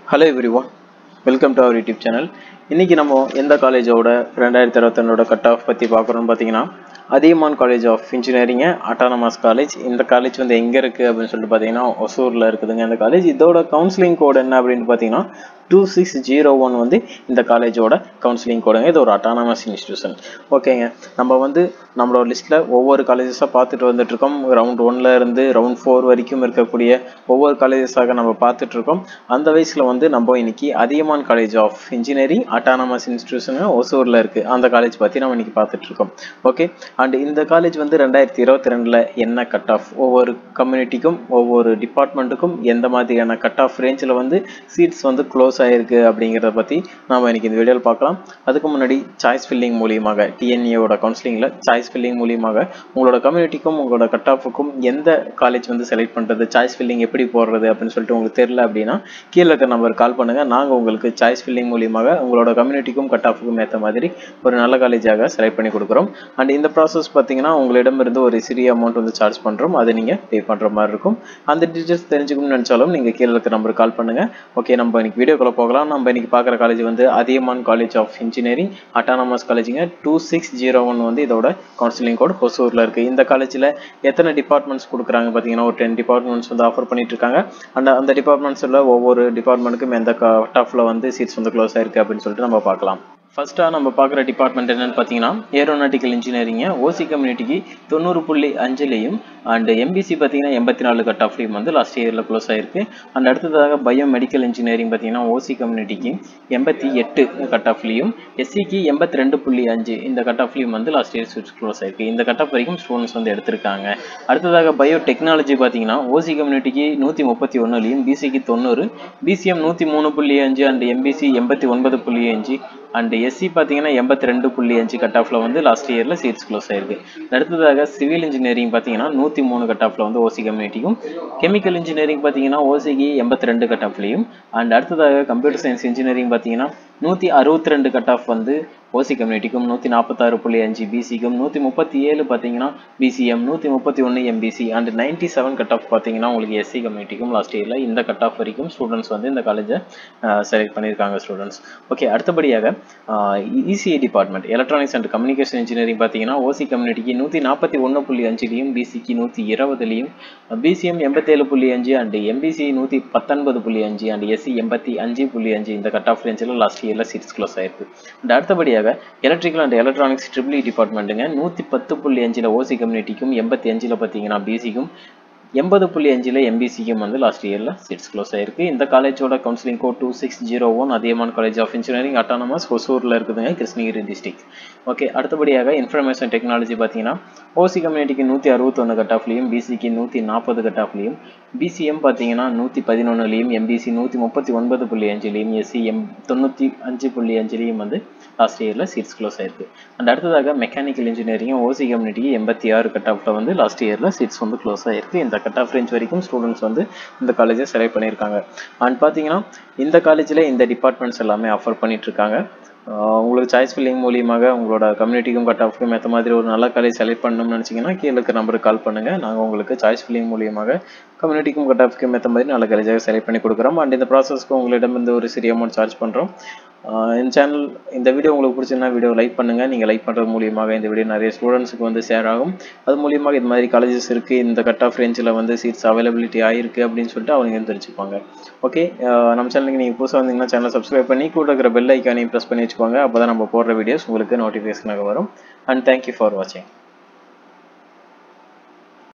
Hello everyone, welcome to our YouTube channel. இன்னைக்கு நம்ம எந்த காலேஜோட 2022 கட் ஆஃப் பத்தி பார்க்கறோம்னு பாத்தீங்கன்னா Adhiyamaan college of engineering autonomous college. இந்த காலேஜ் வந்து எங்க இருக்கு அப்படினு சொல்லிட்டு பாத்தீங்கன்னா ஹொசூர்ல இருக்குதுங்க. இந்த காலேஜ் இதோட கவுன்சிலிங் கோட் என்ன அப்படினு பாத்தீங்கன்னா 2601 வந்து இந்த காலேஜோட கவுன்சிலிங் கோடுங்க. இது ஒரு ஆட்டோனமஸ் இன்ஸ்டிடியூஷன். ஓகேங்க, நம்ம வந்து நம்மளோட லிஸ்ட்ல ஒவ்வொரு காலேஜஸா பார்த்துட்டு வந்துட்டு இருக்கோம். ரவுண்ட் 1ல இருந்து ரவுண்ட் 4 வரைக்கும் இருக்கக்கூடிய ஒவ்வொரு காலேஜஸாக நம்ம பார்த்துட்டு இருக்கோம். அந்த வயசுல வந்து நம்ம இன்னைக்கு Adhiyamaan college of engineering autonomous institution ஒசூர்ல இருக்கு. அந்த காலேஜ் பத்தி நம்ம இன்னைக்கு பார்த்துட்டு இருக்கோம். ஓகே, அண்ட் இந்த காலேஜ் வந்து 2022ல என்ன கட் ஆஃப், ஒவ்வொரு கம்யூனிட்டிக்கும் ஒவ்வொரு டிபார்ட்மெண்ட்டுக்கும் எந்த மாதிரியான கட் ஆஃப் ரேஞ்சில் வந்து சீட்ஸ் வந்து க்ளோஸ் ஆயிருக்கு அப்படிங்கிறத பத்தி நாம இன்னைக்கு இந்த வீடியோவில் பார்க்கலாம். அதுக்கு முன்னாடி சாய்ஸ் ஃபில்லிங் மூலியமாக டிஎன்ஏவோட கவுன்சிலிங்ல சாய்ஸ் ஃபில்லிங் மூலியமாக உங்களோட கம்யூனிட்டிக்கும் உங்களோட கட் ஆஃபுக்கும் எந்த காலேஜ் வந்து செலக்ட் பண்றது, சாய்ஸ் ஃபில்லிங் எப்படி போடுறது அப்படின்னு சொல்லிட்டு உங்களுக்கு தெரியல அப்படின்னா கீழே இருக்க நம்பர் கால் பண்ணுங்க. நாங்கள் உங்களுக்கு சாய்ஸ் ஃபில்லிங் மூலியமாக உங்களோட கம்யூனிட்டிக்கும் கட் ஆஃபுக்கும் ஏற்ற மாதிரி ஒரு நல்ல காலேஜாக செலக்ட் பண்ணி கொடுக்குறோம். அண்ட் இந்த ப்ராசஸ் பார்த்தீங்கன்னா உங்களிடமிருந்து ஒரு சிறிய அமௌண்ட் வந்து சார்ஜ் பண்ணுறோம். அதை நீங்கள் பே பண்ணுற மாதிரி இருக்கும். அந்த டீட்டெயில்ஸ் தெரிஞ்சுக்கணும்னு நினச்சாலும் நீங்கள் கீழே இருக்க நம்பர் கால் பண்ணுங்க. ஓகே, நம்ம இன்னைக்கு வீடியோக்குள்ள போகலாம். நம்ம இன்னைக்கு பார்க்குற காலேஜ் வந்து Adhiyaman college of engineering autonomous காலேஜுங்க. 2601 வந்து இதோட கவுன்சிலிங் கோட் ஹொசூர்ல இருக்கு. இந்த காலேஜில் எத்தனை டிபார்ட்மெண்ட்ஸ் கொடுக்குறாங்க பார்த்தீங்கன்னா ஒரு 10 டிபார்ட்மெண்ட்ஸ் வந்து ஆஃபர் பண்ணிட்டு இருக்காங்க. அந்த டிபார்ட்மெண்ட்ஸில் ஒவ்வொரு டிபார்ட்மெண்ட்டுக்கும் எந்த கட் ஆஃப்ல வந்து சீட்ஸ் வந்து க்ளோஸ் ஆயிருக்கு அப்படின்னு சொல்லிட்டு நம்ம பார்க்கலாம். ஃபர்ஸ்டா நம்ம பார்க்குற டிபார்ட்மெண்ட் என்னன்னு பார்த்தீங்கன்னா ஏரோநாட்டிக்கல் இன்ஜினியரிங். ஓசி கம்யூனிட்டிக்கு 90.5லையும் அண்ட் எம்பிசி பார்த்தீங்கன்னா 84 கட் ஆஃப்லையும் வந்து லாஸ்ட் இயரில் க்ளோஸ் ஆயிருக்கு. அண்ட் அடுத்ததாக பயோ மெடிக்கல் இன்ஜினியரிங் பார்த்தீங்கன்னா ஓசி கம்யூனிட்டிக்கு 88 கட் ஆஃப்லையும் எஸ்சிக்கு 82.5 இந்த கட் ஆஃப்லையும் வந்து லாஸ்ட் இயர் சீட்ஸ் க்ளோஸ் ஆயிருக்கு. இந்த கட் ஆஃப் வரைக்கும் ஸ்டூடெண்ட்ஸ் வந்து எடுத்திருக்காங்க. அடுத்ததாக பயோ டெக்னாலஜி பார்த்தீங்கன்னா ஓசி கம்யூனிட்டிக்கு 131லையும் பிசிக்கு 90, BCM 103.5 and MBC 89.5 and SC பார்த்தீங்கன்னா 82.5 கட் ஆஃப்ல வந்து லாஸ்ட் இயர்ல சீட்ஸ் க்ளோஸ் ஆயிருக்கு. அடுத்ததாக சிவில் இன்ஜினியரிங் பார்த்தீங்கன்னா 103 கட் ஆஃப்ல வந்து ஓசி கம்யூனிட்டியும், கெமிக்கல் இன்ஜினியரிங் பார்த்தீங்கன்னா ஓசிக்கு 82 கட் ஆஃப்லையும், அண்ட் அடுத்ததாக கம்ப்யூட்டர் சயின்ஸ் இன்ஜினியரிங் பார்த்தீங்கன்னா 162 கட் ஆஃப் வந்து ஓசி கம்யூனிட்டிக்கும், 146.5 பிசிக்கும், 137 பார்த்தீங்கன்னா BCM, 131 MBC and 97 cut off பார்த்தீங்கன்னா உங்களுக்கு எஸ்சி கம்யூனிட்டிக்கும் லாஸ்ட் இயர்ல இந்த கட் ஆஃப் வரைக்கும் ஸ்டூடெண்ட்ஸ் வந்து இந்த காலேஜை செலக்ட் பண்ணியிருக்காங்க ஸ்டூடெண்ட்ஸ். ஓகே, அடுத்தபடியாக ECE department electronics and communication engineering பார்த்தீங்கன்னா ஓசி கம்யூனிட்டிக்கு 141.5லையும் பிசிக்கு 120லையும், BCM 87.5 and MBC 119.5 and SC 85.5 இந்த கட் ஆஃப் ரேஞ்சில் லாஸ்ட் இயர்ல சீட்ஸ் க்ளோஸ் ஆயிருக்கு. அண்ட் அடுத்தபடியாக எலக்ட்ரிக்கல் அண்ட் எலக்ட்ரானிக்ஸ் ட்ரிபிள் டிபார்ட்மெண்ட்டுங்க 110.5ல ஓசி கம்யூனிட்டிக்கும், 85ல பார்த்தீங்கன்னா பிசிக்கும், 80.5ல எம்பிசிக்கும் வந்து லாஸ்ட் இயர்ல சீட்ஸ் க்ளோஸ் ஆயிருக்கு. இந்த காலேஜோட counselling code 2601 Adhiyaman college of engineering autonomous ஹொசூர்ல இருக்குதுங்க, கிருஷ்ணகிரி டிஸ்ட்ரிக்ட். ஓகே, அடுத்தபடியாக இன்ஃபர்மேஷன் டெக்னாலஜி பார்த்தீங்கன்னா ஓசி கம்யூனிட்டிக்கு 161 கட் ஆஃப்லையும், பிசிக்கு 140 கட் ஆஃப்லையும், பிசிஎம் பார்த்தீங்கன்னா 111லையும், எம்பிசி 139.5லையும், எஸ்சி 95.5லையும் வந்து லாஸ்ட் இயர்ல சீட்ஸ் க்ளோஸ் ஆயிருக்கு. அண்ட் அடுத்ததாக மெக்கானிக்கல் இன்ஜினியரிங் ஓசி கம்யூனிட்டிக்கு 86 கட் ஆஃப்ல வந்து லாஸ்ட் இயர்ல சீட்ஸ் வந்து க்ளோஸ் ஆயிருக்கு. இந்த கட் ஆஃப் ரேஞ்ச் வரைக்கும் ஸ்டூடெண்ட்ஸ் வந்து இந்த காலேஜை செலக்ட் பண்ணியிருக்காங்க. அண்ட் பார்த்தீங்கன்னா இந்த காலேஜில் இந்த டிபார்ட்மெண்ட்ஸ் எல்லாமே ஆஃபர் பண்ணிட்டு இருக்காங்க. உங்களுக்கு சாய்ஸ் ஃபில்லிங் மூலியமாக உங்களோட கம்யூனிட்டிக்கும் கட் ஆஃப்க்கும் ஏற்ற மாதிரி ஒரு நல்ல காலேஜ் செலக்ட் பண்ணணும்னு நினச்சிங்கன்னா கீழே இருக்க நம்பருக்கு கால் பண்ணுங்க. நாங்கள் உங்களுக்கு சாய்ஸ் ஃபில்லிங் மூலியமாக கம்யூனிட்டிக்கும் கட் ஆஃப்க்கும் ஏற்ற மாதிரி நல்ல காலேஜாக செலக்ட் பண்ணி கொடுக்குறோம். அண்ட் இந்த ப்ராசஸ்க்கு உங்களிடம் வந்து ஒரு சிறிய அமௌண்ட் சார்ஜ் பண்ணுறோம். இந்த வீடியோ உங்களுக்கு பிடிச்சிருந்தா வீடியோ லைக் பண்ணுங்க. நீங்கள் லைக் பண்ணுறது மூலியமாக இந்த வீடியோ நிறைய ஸ்டூடெண்ட்ஸுக்கு வந்து ஷேர் ஆகும். அது மூலியமாக இது மாதிரி காலேஜஸ் இருக்குது, இந்த கட் ஆஃப் ரேஞ்சில் வந்து சீட்ஸ் அவைலபிலிட்டி ஆகிருக்கு அப்படின்னு சொல்லிட்டு அவங்க தெரிஞ்சுப்பாங்க. ஓகே, நம்ம சேனலுக்கு நீங்கள் புதுசாக வந்தீங்கன்னா சேனலை சப்ஸ்கிரைப் பண்ணி கூட இருக்கிற பெல் ஐக்கானையும் ப்ரெஸ் பண்ணி வச்சுக்கோங்க. அப்போ தான் நம்ம போடுற வீடியோஸ் உங்களுக்கு நோட்டிஃபிகேஷனாக வரும். அண்ட் தேங்க்யூ ஃபார் வாட்சிங்.